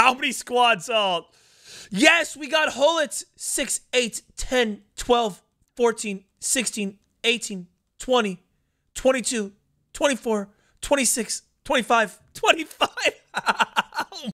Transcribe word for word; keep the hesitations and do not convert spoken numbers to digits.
How many squads? Oh, yes, we got Hullets. six, eight, ten, twelve, fourteen, sixteen, eighteen, twenty, twenty-two, twenty-four, twenty-six, twenty-five, twenty-five.